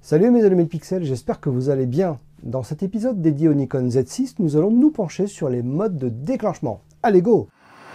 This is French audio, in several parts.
Salut mes amis de Pixel, j'espère que vous allez bien. Dans cet épisode dédié au Nikon Z6, nous allons nous pencher sur les modes de déclenchement. Allez go!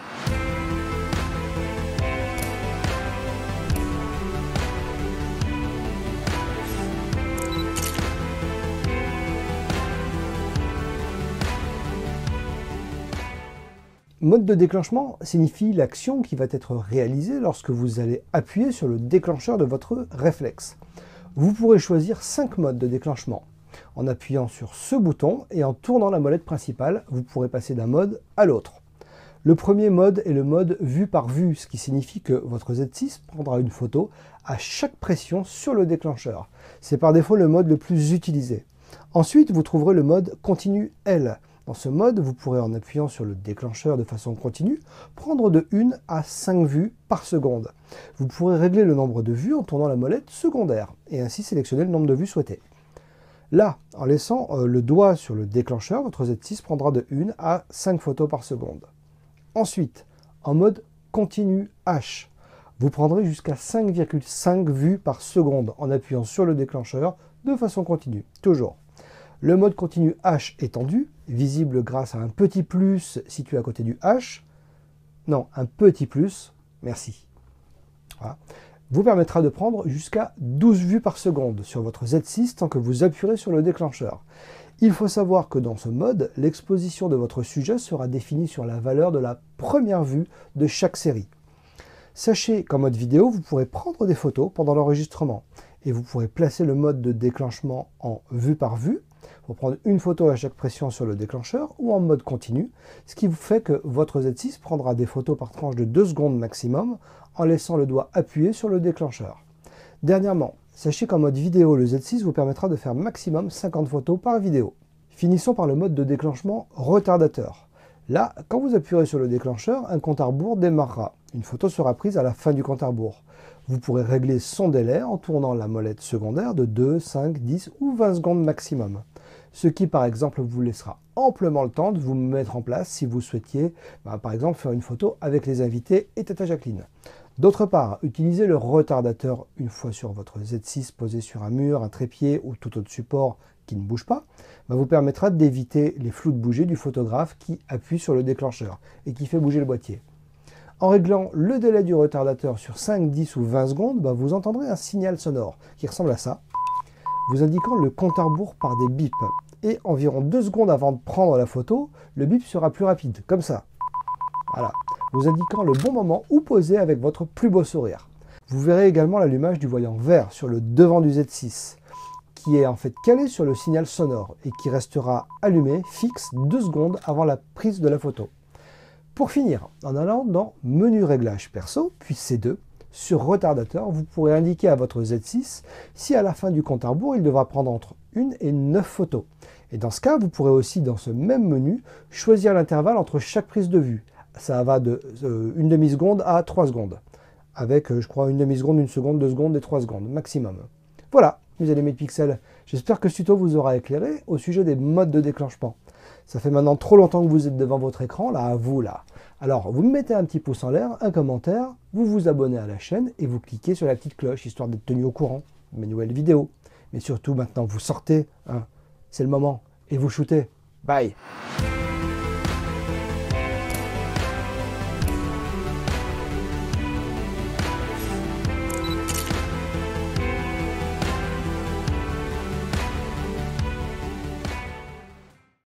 Mode de déclenchement signifie l'action qui va être réalisée lorsque vous allez appuyer sur le déclencheur de votre réflexe. Vous pourrez choisir 5 modes de déclenchement. En appuyant sur ce bouton et en tournant la molette principale, vous pourrez passer d'un mode à l'autre. Le premier mode est le mode vue par vue, ce qui signifie que votre Z6 prendra une photo à chaque pression sur le déclencheur. C'est par défaut le mode le plus utilisé. Ensuite, vous trouverez le mode continu L. Dans ce mode, vous pourrez, en appuyant sur le déclencheur de façon continue, prendre de 1 à 5 vues par seconde. Vous pourrez régler le nombre de vues en tournant la molette secondaire, et ainsi sélectionner le nombre de vues souhaité. Là, en laissant le doigt sur le déclencheur, votre Z6 prendra de 1 à 5 photos par seconde. Ensuite, en mode continu H, vous prendrez jusqu'à 5,5 vues par seconde en appuyant sur le déclencheur de façon continue, toujours. Le mode continu H étendu, visible grâce à un petit plus situé à côté du H, non, un petit plus, merci, voilà, vous permettra de prendre jusqu'à 12 vues par seconde sur votre Z6 tant que vous appuierez sur le déclencheur. Il faut savoir que dans ce mode, l'exposition de votre sujet sera définie sur la valeur de la première vue de chaque série. Sachez qu'en mode vidéo, vous pourrez prendre des photos pendant l'enregistrement et vous pourrez placer le mode de déclenchement en vue par vue pour prendre une photo à chaque pression sur le déclencheur ou en mode continu, ce qui vous fait que votre Z6 prendra des photos par tranche de 2 secondes maximum en laissant le doigt appuyé sur le déclencheur. Dernièrement, sachez qu'en mode vidéo, le Z6 vous permettra de faire maximum 50 photos par vidéo. Finissons par le mode de déclenchement retardateur. Là, quand vous appuierez sur le déclencheur, un compte à rebours démarrera. Une photo sera prise à la fin du compte à rebours. Vous pourrez régler son délai en tournant la molette secondaire de 2, 5, 10 ou 20 secondes maximum. Ce qui, par exemple, vous laissera amplement le temps de vous mettre en place si vous souhaitiez, par exemple, faire une photo avec les invités et Tata Jacqueline. D'autre part, utilisez le retardateur une fois sur votre Z6 posé sur un mur, un trépied ou tout autre support qui ne bouge pas, vous permettra d'éviter les flous de bouger du photographe qui appuie sur le déclencheur et qui fait bouger le boîtier. En réglant le délai du retardateur sur 5, 10 ou 20 secondes, vous entendrez un signal sonore qui ressemble à ça, vous indiquant le compte à rebours par des bips. Et environ 2 secondes avant de prendre la photo, le bip sera plus rapide, comme ça. Voilà, vous indiquant le bon moment où poser avec votre plus beau sourire. Vous verrez également l'allumage du voyant vert sur le devant du Z6, qui est en fait calé sur le signal sonore et qui restera allumé fixe 2 secondes avant la prise de la photo. Pour finir, en allant dans Menu Réglages Perso, puis C2, sur Retardateur, vous pourrez indiquer à votre Z6 si à la fin du compte à rebours, il devra prendre entre 1 et 9 photos. Et dans ce cas, vous pourrez aussi, dans ce même menu, choisir l'intervalle entre chaque prise de vue. Ça va de 1 demi-seconde à 3 secondes, avec, je crois, 1 demi-seconde, 1 seconde, 2 secondes et 3 secondes maximum. Voilà, mes amis de Pixel, j'espère que ce tuto vous aura éclairé au sujet des modes de déclenchement. Ça fait maintenant trop longtemps que vous êtes devant votre écran, là, à vous, là. Alors, vous me mettez un petit pouce en l'air, un commentaire, vous vous abonnez à la chaîne et vous cliquez sur la petite cloche, histoire d'être tenu au courant de mes nouvelles vidéos. Mais surtout, maintenant, vous sortez, hein, c'est le moment, et vous shootez. Bye!